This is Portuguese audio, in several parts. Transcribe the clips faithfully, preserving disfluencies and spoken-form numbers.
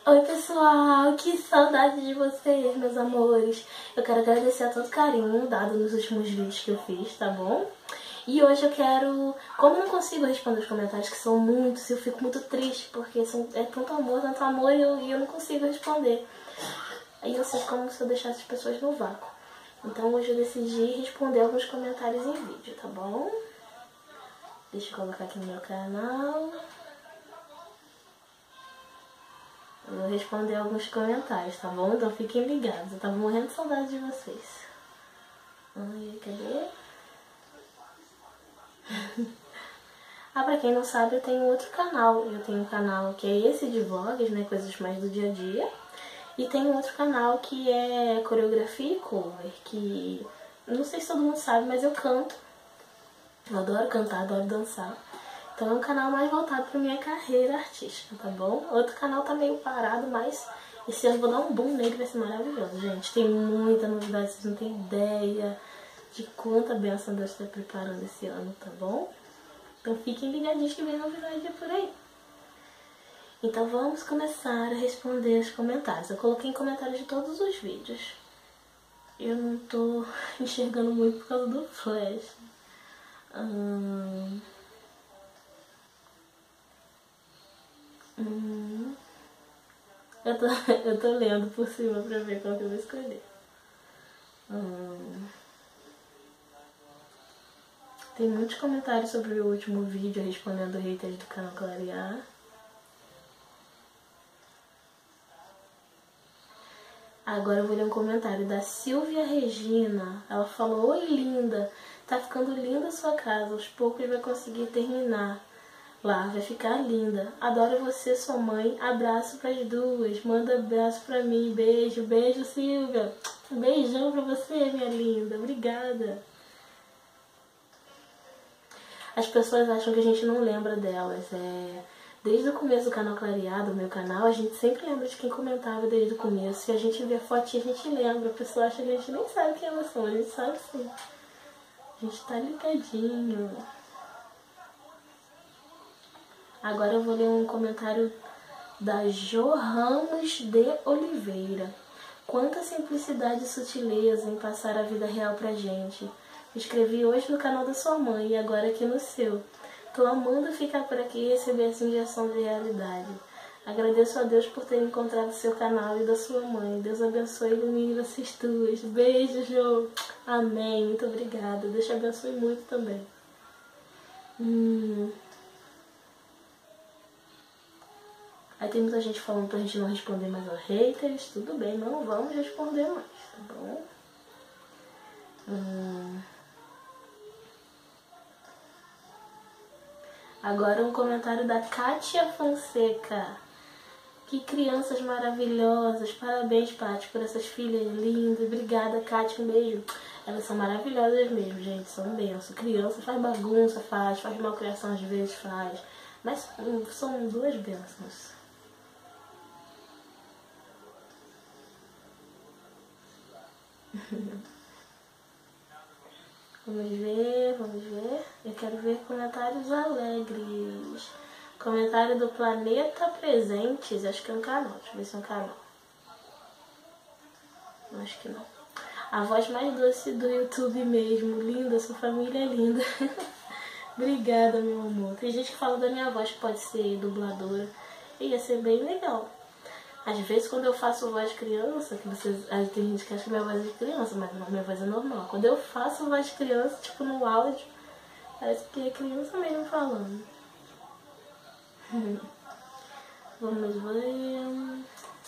Oi pessoal, que saudade de vocês, meus amores. Eu quero agradecer a todo o carinho dado nos últimos vídeos que eu fiz, tá bom? E hoje eu quero, como eu não consigo responder os comentários, que são muitos, eu fico muito triste, porque são, é tanto amor, tanto amor, e eu, e eu não consigo responder. Aí eu sei como se eu deixasse as pessoas no vácuo. Então hoje eu decidi responder alguns comentários em vídeo, tá bom? Deixa eu colocar aqui no meu canal. Eu vou responder alguns comentários, tá bom? Então fiquem ligados, eu tava morrendo de saudade de vocês. Ai, cadê? Ah, pra quem não sabe, eu tenho outro canal. Eu tenho um canal que é esse de vlogs, né? Coisas mais do dia a dia. E tem um outro canal que é coreografia e cover, que não sei se todo mundo sabe, mas eu canto. Eu adoro cantar, adoro dançar. Então é um canal mais voltado para minha carreira artística, tá bom? Outro canal tá meio parado, mas esse ano eu vou dar um boom nele, vai ser maravilhoso, gente. Tem muita novidade, vocês não têm ideia de quanta bênção Deus está preparando esse ano, tá bom? Então fiquem ligadinhos que vem novidade por aí. Então vamos começar a responder os comentários. Eu coloquei em comentários de todos os vídeos. Eu não tô enxergando muito por causa do flash. Hum... Hum... Eu, tô, eu tô lendo por cima pra ver qual que eu vou escolher. Hum... Tem muitos comentários sobre o último vídeo respondendo haters do canal Clarear. Agora eu vou ler um comentário da Silvia Regina. Ela falou: oi linda, tá ficando linda a sua casa, aos poucos vai conseguir terminar lá, vai ficar linda. Adoro você, sua mãe, abraço pras duas, manda abraço pra mim, beijo, beijo Silvia. Um beijão pra você, minha linda, obrigada. As pessoas acham que a gente não lembra delas, é... Desde o começo do canal Clareado, o meu canal, a gente sempre lembra de quem comentava desde o começo. Se a gente vê a fotinha, a gente lembra. A pessoa acha que a gente nem sabe quem elas são, a gente sabe sim. A gente tá ligadinho. Agora eu vou ler um comentário da Jo Ramos de Oliveira. Quanta simplicidade e sutileza em passar a vida real pra gente. Escrevi hoje no canal da sua mãe e agora aqui no seu. Tô amando ficar por aqui e receber essa injeção de realidade. Agradeço a Deus por ter encontrado seu canal e da sua mãe. Deus abençoe e ilumine vocês duas. Beijo, Jô. Amém. Muito obrigada. Deus te abençoe muito também. Hum. Aí tem muita gente falando pra gente não responder mais aos haters. Tudo bem, não vamos responder mais, tá bom? Hum. Agora um comentário da Kátia Fonseca. Que crianças maravilhosas. Parabéns, Paty, por essas filhas lindas. Obrigada, Kátia. Um beijo. Elas são maravilhosas mesmo, gente. São benção. Criança faz bagunça, faz. Faz malcriação às vezes, faz. Mas são duas bênçãos. Vamos ver, vamos ver. Eu quero ver comentários alegres. Comentário do Planeta Presentes. Acho que é um canal. Deixa eu ver se é um canal. Acho que não. A voz mais doce do YouTube mesmo. Linda, sua família é linda. Obrigada, meu amor. Tem gente que fala da minha voz que pode ser dubladora. Ia ser bem legal. Às vezes quando eu faço voz de criança, que vocês, aí tem gente que acha que minha voz é de criança, mas não, minha voz é normal. Quando eu faço voz de criança, tipo no áudio, parece que é criança mesmo falando. Vamos ver.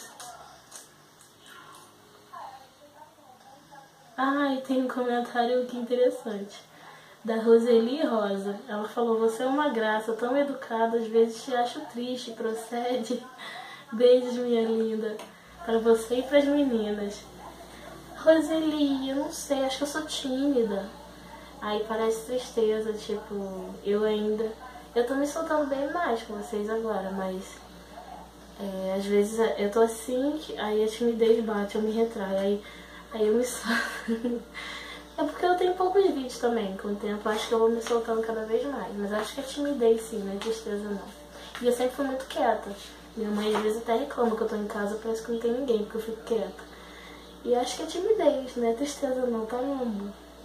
Ai, tem um comentário aqui interessante. Da Roseli Rosa. Ela falou: você é uma graça, tão educada, às vezes te acho triste, procede. Beijos, minha linda, para você e para as meninas. Roseli, eu não sei, acho que eu sou tímida. Aí parece tristeza, tipo, eu ainda... Eu tô me soltando bem mais com vocês agora, mas... É, às vezes eu tô assim, aí a timidez bate, eu me retraio, aí, aí eu me solto. É porque eu tenho poucos vídeos também, com o tempo acho que eu vou me soltando cada vez mais. Mas acho que é timidez sim, não é tristeza não. E eu sempre fui muito quieta. Minha mãe às vezes até reclama que eu tô em casa, parece que não tem ninguém, porque eu fico quieta. E acho que é timidez, não é tristeza não, tá, meu amor?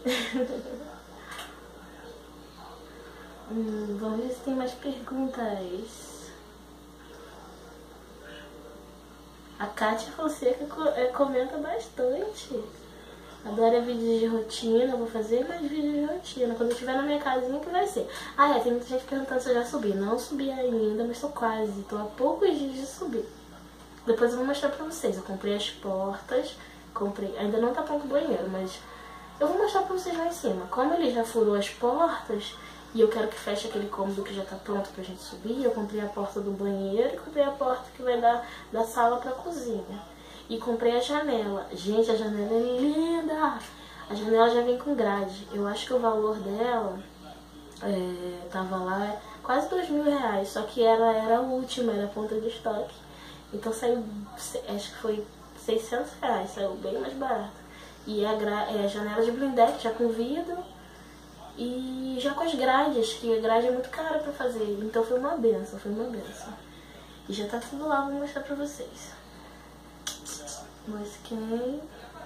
hum, vamos ver se tem mais perguntas. A Kátia Fonseca comenta bastante. Adora vídeos de rotina, vou fazer mais vídeos de rotina. Quando eu estiver na minha casinha, que vai ser. Ah, é, tem muita gente perguntando se eu já subi. Não subi ainda, mas tô quase. Tô há poucos dias de subir. Depois eu vou mostrar pra vocês. Eu comprei as portas, comprei... Ainda não tá pronto o banheiro, mas eu vou mostrar pra vocês lá em cima. Como ele já furou as portas e eu quero que feche aquele cômodo que já tá pronto pra gente subir, eu comprei a porta do banheiro e comprei a porta que vai dar da sala pra cozinha. E comprei a janela. Gente, a janela é linda! A janela já vem com grade. Eu acho que o valor dela é, tava lá quase dois mil reais. Só que ela era a última, era a ponta de estoque. Então saiu, acho que foi seiscentos reais. Saiu bem mais barato. E é a, gra, é a janela de blindex, já com vidro. E já com as grades, que a grade é muito cara pra fazer. Então foi uma benção, foi uma benção. E já tá tudo lá, vou mostrar pra vocês. Mosquei.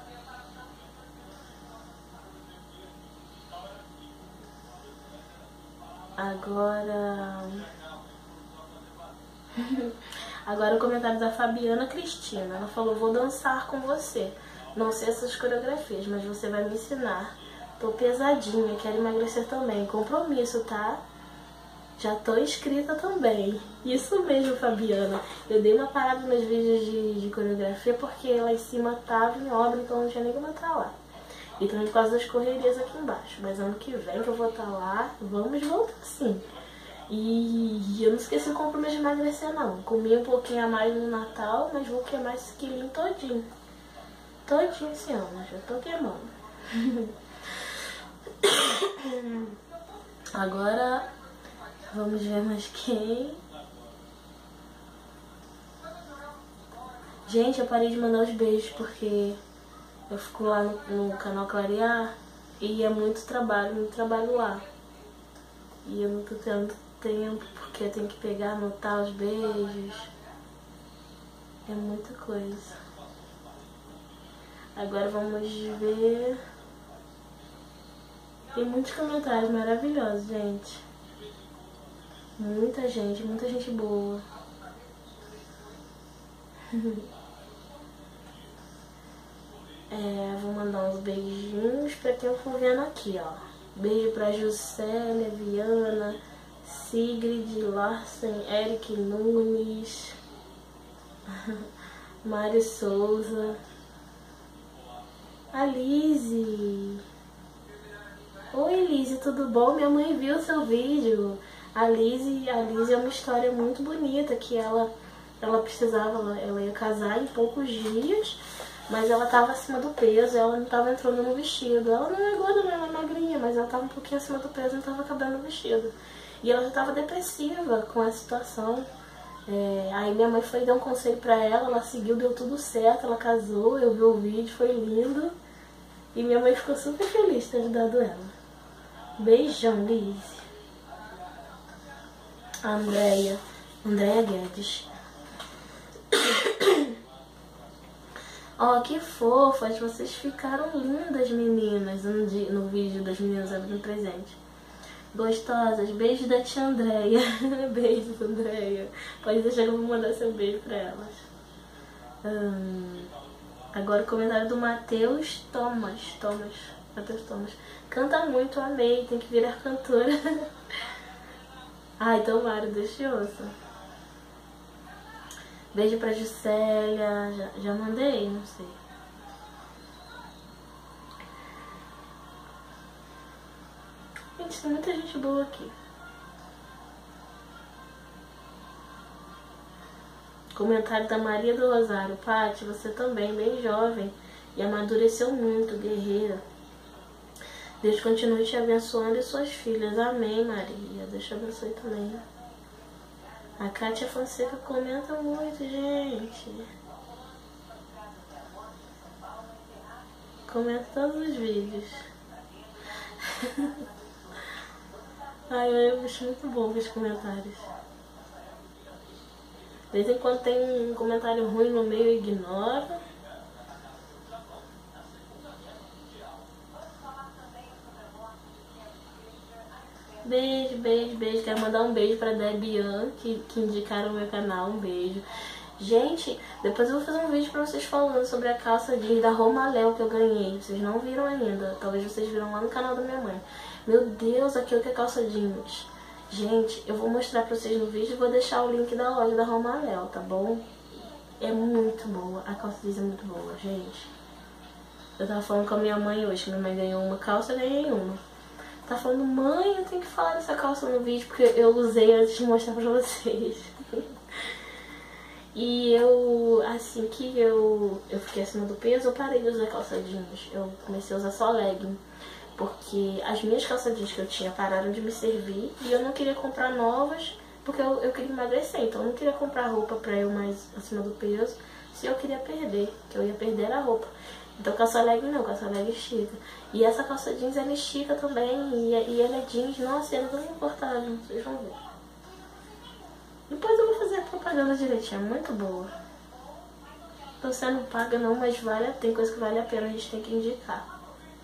Agora... Agora o comentário da Fabiana Cristina. Ela falou, vou dançar com você. Não sei essas coreografias, mas você vai me ensinar. Tô pesadinha, quero emagrecer também. Compromisso, tá? Já tô inscrita também. Isso mesmo, Fabiana. Eu dei uma parada nos vídeos de, de coreografia porque lá em cima tava em obra, então não tinha nem como entrar lá. E também por causa das correrias aqui embaixo. Mas ano que vem que eu vou estar lá, vamos voltar sim. E eu não esqueci o compromisso de emagrecer não. Comi um pouquinho a mais no Natal, mas vou queimar esse quilinho todinho. Todinho esse ano, já tô queimando. Agora... Vamos ver mais quem. Gente, eu parei de mandar os beijos porque eu fico lá no, no canal Clarear e é muito trabalho, muito trabalho lá. E eu não tô tendo tempo porque eu tenho que pegar, anotar os beijos. É muita coisa. Agora vamos ver. Tem muitos comentários maravilhosos, gente. Muita gente, muita gente boa. É, vou mandar uns beijinhos pra quem eu for vendo aqui, ó. Beijo pra Juscelia, Viana, Sigrid, Larsen, Eric Nunes, Mário Souza, a Lise. Oi, Lise, tudo bom? Minha mãe viu o seu vídeo. A Lise, a Lise é uma história muito bonita, que ela, ela precisava, ela, ela ia casar em poucos dias, mas ela estava acima do peso, ela não estava entrando no vestido. Ela não é gorda, não, ela é magrinha, mas ela estava um pouquinho acima do peso e não estava cabendo no vestido. E ela já estava depressiva com a situação. É, aí minha mãe foi dar um conselho pra ela, ela seguiu, deu tudo certo, ela casou, eu vi o vídeo, foi lindo. E minha mãe ficou super feliz de ter ajudado ela. Beijão, Lise. A Andréia, Andréia Guedes. Ó, oh, que fofas, vocês ficaram lindas, meninas, no, dia, no vídeo das meninas abrindo presente. Gostosas, beijos da tia Andréia. Beijos, Andréia. Pode deixar que eu vou mandar seu beijo pra elas. Hum, agora o comentário do Matheus Thomas. Thomas, Matheus Thomas. Canta muito, amei, tem que virar cantora. Ai, tomara, deixa eu ouça. Beijo pra Juscelia. Já, já mandei? Não sei. Gente, tem muita gente boa aqui. Comentário da Maria do Rosário. Paty, você também, bem jovem. E amadureceu muito, guerreira. Deus continue te abençoando e suas filhas. Amém, Maria. Deus te abençoe também. A Kátia Fonseca comenta muito, gente. Comenta todos os vídeos. Ai, eu acho muito bom ver os comentários. De vez em quando tem um comentário ruim no meio, eu ignoro. Beijo, beijo, beijo. Quero mandar um beijo pra Debian, que, que indicaram o meu canal. Um beijo. Gente, depois eu vou fazer um vídeo pra vocês falando sobre a calça jeans da Romaléu que eu ganhei. Vocês não viram ainda. Talvez vocês viram lá no canal da minha mãe. Meu Deus, aquilo que é calça jeans. Gente, eu vou mostrar pra vocês no vídeo e vou deixar o link da loja da Romaléu, tá bom? É muito boa. A calça jeans é muito boa, gente. Eu tava falando com a minha mãe hoje. Minha mãe ganhou uma calça, eu ganhei uma. Tá falando, mãe, eu tenho que falar dessa calça no vídeo porque eu usei antes de mostrar pra vocês. E eu, assim que eu, eu fiquei acima do peso, eu parei de usar calça jeans. Eu comecei a usar só legging. Porque as minhas calça jeans que eu tinha pararam de me servir e eu não queria comprar novas porque eu, eu queria emagrecer. Então eu não queria comprar roupa pra eu mais acima do peso se eu queria perder, que eu ia perder a roupa. Então calça legging não, calça legging estica. E essa calça jeans ela estica também e, e ela é jeans, nossa, ela é tão confortável, vocês vão ver. Depois eu vou fazer a propaganda direitinho, é muito boa. Tô sendo paga não, mas vale, tem coisa que vale a pena, a gente tem que indicar.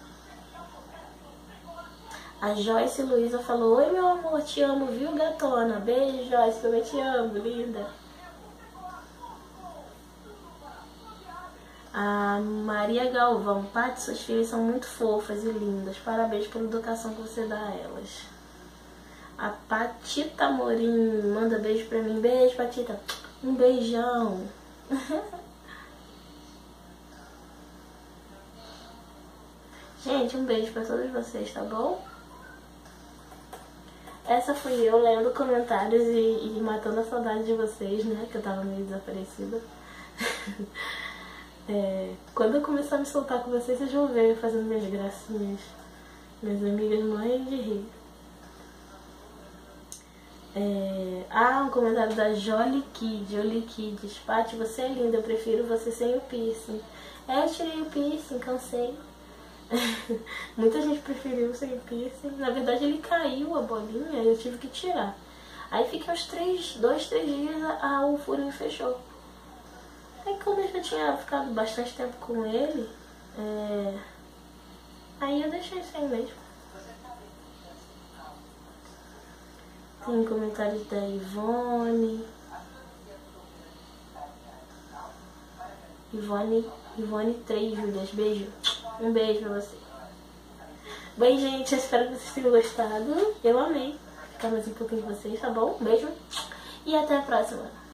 A Joyce Luiza falou, oi meu amor, te amo, viu gatona? Beijo Joyce, também te amo, linda. A Maria Galvão, Paty, suas filhas são muito fofas e lindas, parabéns pela educação que você dá a elas. A Patita Morim manda beijo pra mim, beijo Patita, um beijão. Gente, um beijo pra todos vocês, tá bom? Essa fui eu lendo comentários e, e matando a saudade de vocês, né? Que eu tava meio desaparecida. É, quando eu começar a me soltar com vocês, vocês vão ver eu fazendo minhas gracinhas. Minhas amigas morrem de rir. É, ah, um comentário da Jolie Kid. Jolie Kids. Paty, você é linda, eu prefiro você sem o piercing. É, eu tirei o piercing, cansei. Muita gente preferiu sem o piercing. Na verdade ele caiu a bolinha e eu tive que tirar. Aí fiquei uns três, dois, três dias, a, a, o furinho fechou. Aí como eu já tinha ficado bastante tempo com ele, é... aí eu deixei sem mesmo. Tem comentários da Ivone. Ivone, Ivone três, Julias, beijo. Um beijo pra você. Bem, gente, eu espero que vocês tenham gostado. Eu amei ficar mais um pouquinho com vocês, tá bom? Um beijo e até a próxima.